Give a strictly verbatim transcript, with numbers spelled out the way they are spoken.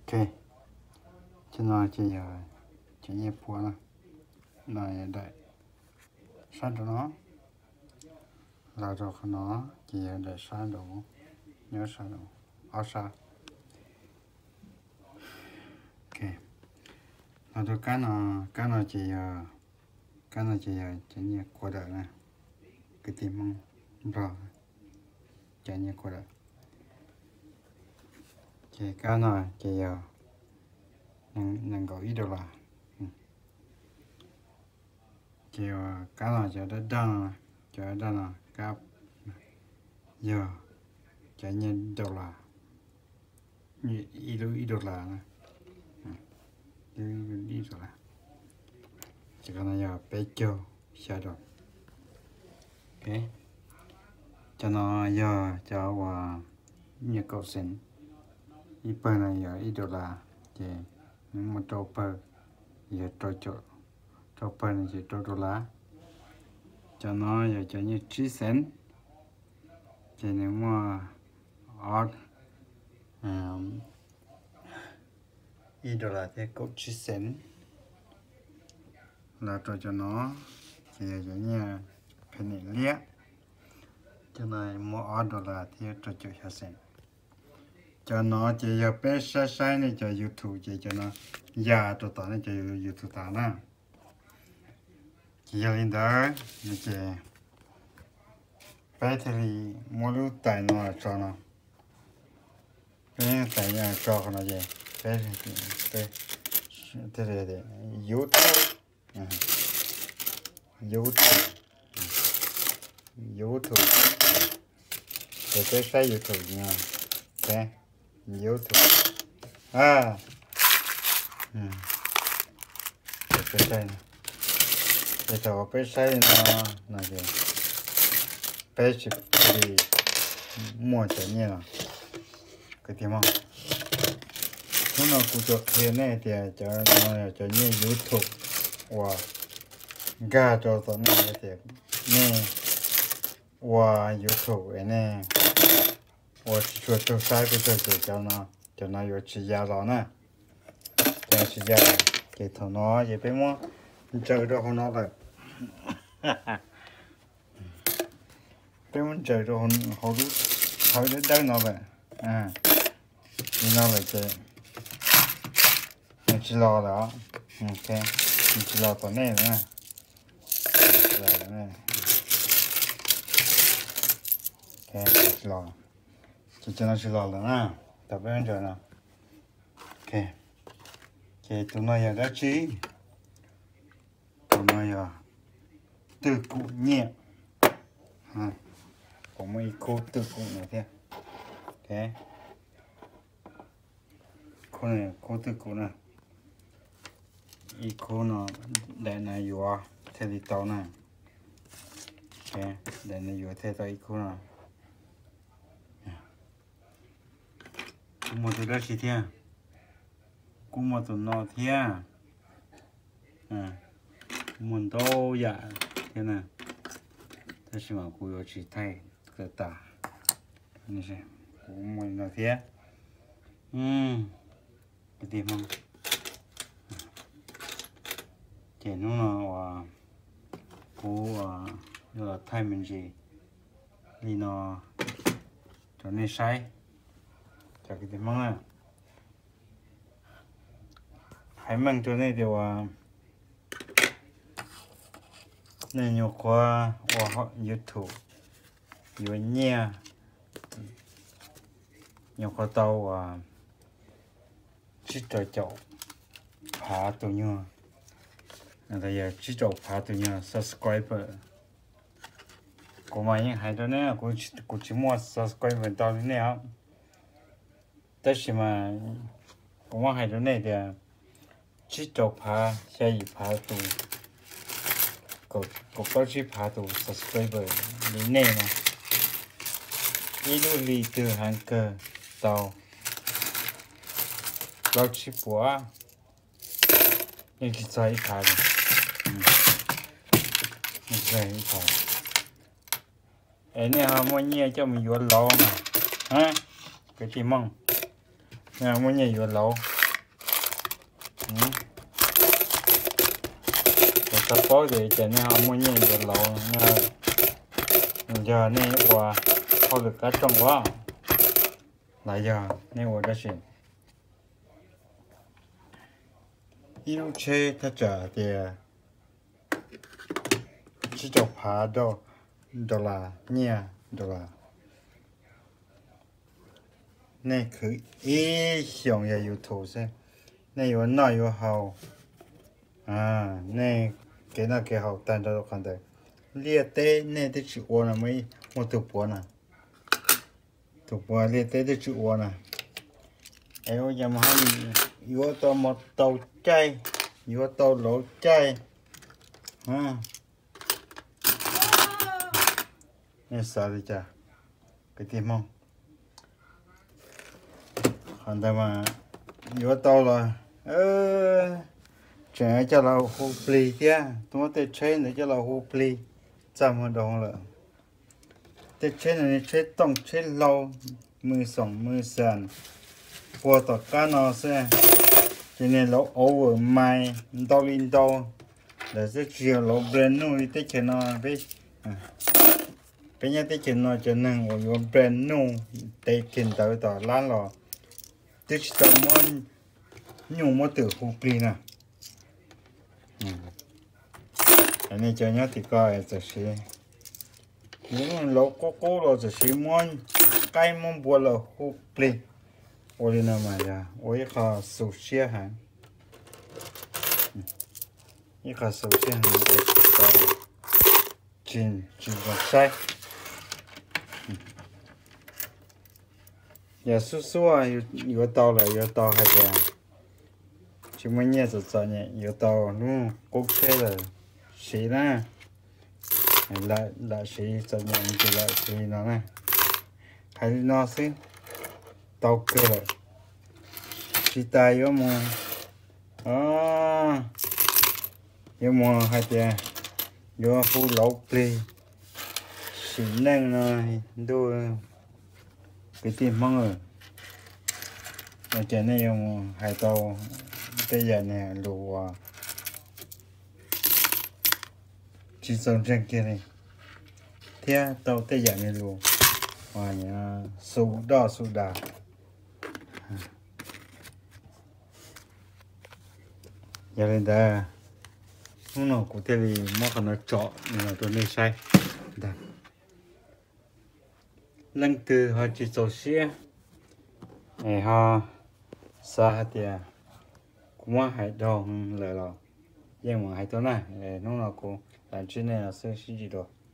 ok cho nó chỉ giờ chỉ nhẹ phua là này đợi sát cho nó là rồi nó chỉ giờ để sát đủ nhớ sát đủ áo sát ok là tôi cái nó cái nó chỉ giờ cái nó chỉ giờ chỉ nhẹ qua đợi nè cái tim mong rồi chỉ nhẹ qua đợi chỉ cái nó chỉ giờ năng năng gọi ít đâu là chỉ cái nó chỉ đã đăng chỉ đã đăng cái giờ chỉ nhận đâu là ít đâu ít đâu là ít đâu là chỉ cái này giờ bé châu xa rồi ok cho nó giờ cho qua nhiều câu xin ít bên này giờ ít đâu là chỉ một trâu bơ giờ trâu chỗ trâu bơ này chỉ trâu đô la cho nó giờ cho như chín cent chỉ nếu mà odd ít đô la thì có chín cent là trâu cho nó chỉ giờ như penny liếc cho này mua odd đô la thì trâu chỗ hai cent cho nó chỉ giờ bé sai sai này cho YouTube chỉ cho nó già cho tao này cho YouTube tao nè chỉ giờ lên đó nó chỉ bé thì mua lúc tại nó cho nó bé tại nhà cho nó gì bé thì bé thế này để YouTube YouTube YouTube để bé sai YouTube nha bé YouTube à ừ cái này cái chỗ cái sai nó là gì bé chỉ đi mua cho nhẹ là cái gì mà nó cũng cho thế này thì cho nó cho nhẹ YouTube và gà cho tao này thì nè và YouTube này我说做三个这就叫呢，叫那有吃鸭了呢，但是鸭给头脑也别么，你这个好脑了，哈哈，别么这个好好多好多等脑了，嗯，你脑了这，你知道了啊，嗯，对，你知道到那呢，知道了呢，对，知道了。chỉ cho nó chỉ lò nữa à tập bên rồi nào ok ok tụi nó giờ đã trí tụi nó giờ từ cụ nhẹ ha có mấy cô từ cụ này thế ok cô này cô từ cụ này ý cô nó để này vừa thế thì tao này ok để này vừa thế tao ý cô nào mua từ đó chỉ thế cũng mua từ nó thế à muốn đâu dạ thế này thế mà cũng có chỉ thay cái tả như thế cũng muốn nó thế um cái gì mà chỉ nó là cũng là thay mình gì thì nó trở nên sai cho cái gì mà hãy mang cho này điều à này nhiều quá qua họ YouTube nhiều nhẹ nhiều quá tàu à chỉ cho chậu phá tụi nhau bây giờ chỉ cho phá tụi nhau subscriber của mày hay đó nè của của chỉ mua subscriber tao thế nào tất nhiên mà cũng hay đó này thì chỉ cho phá sẽ gì phá tụi có có bao nhiêu phá tụi subscriber đến này mà ít lúc đi từ hàng cơ tàu bao nhiêu bữa nhưng chỉ cho ít phá thôi nhưng chỉ ít phá ấy nè mua nhẹ cho mình vô lâu mà hả cái gì mong nè mua nhẹ vô lâu cái sắp bó thì chỉ nên họ mua nhiều giờ lâu nha giờ này qua họ được cá trong quá lại giờ nên qua đó xin yêu chơi ta trả thì chỉ cho phá đâu đó là nha đó là này cứ ý想也有头噻，那有那有好啊，那给那给好，单着都看到，列带那得去窝了没？我都播呢，都播列带得去窝呢。哎呦，要么你有到么到ใจ有到老ใจ啊，那啥的家，个地方。看到嘛，又到了，呃，这叫老虎 plig 的，多得吹那叫老虎 plig，怎么动了？得吹那吹动吹老，มือสองมือสั่นปวดต่อการนอนเสียทีนี้เราเอาไม้ดอลินดอแล้วจะเกี่ยวเราเบรนนู่นที่จะนอนไปเป็นยังที่จะนอนจะนั่งอยู่เบรนนู่นได้กินต่อต่อร้านเรา tức là món nhung món từ khu pli nè, anh ấy cho nhớ thì coiจะxí, những lỗ cố cố rồiจะxí món cái món bùa là khu pli, ôi nào mà ra, ôi khó sụt xe hả, cái khó sụt xe hả, ôi chín chín vào sai. Giờ số số à, yếu tàu là yếu tàu hay là chỉ mới nhẹ rồi rồi nhẹ yếu tàu luôn cố xe là xí na lại lại xí rồi nhẹ thì lại xí nó này hay nó xí tàu cơ là xí tay yếu mà à yếu mà hay là yếu phu lẩu pli xí neng này đôi cái tim mong rồi mà cái này dùng hai tàu bây giờ này lùa chỉ dùng trên kia này thế tàu bây giờ này lùa và nhà sù đỏ sù đà giờ lên đây không nào cụ thể thì mà còn nó chọn nhưng mà tôi nên sai đây lần từ họ chỉ cho xe này họ xa thì cũng mà hay đâu lại là nhưng mà hay thôi này nó là cũng làm chuyện này là sẽ gì đó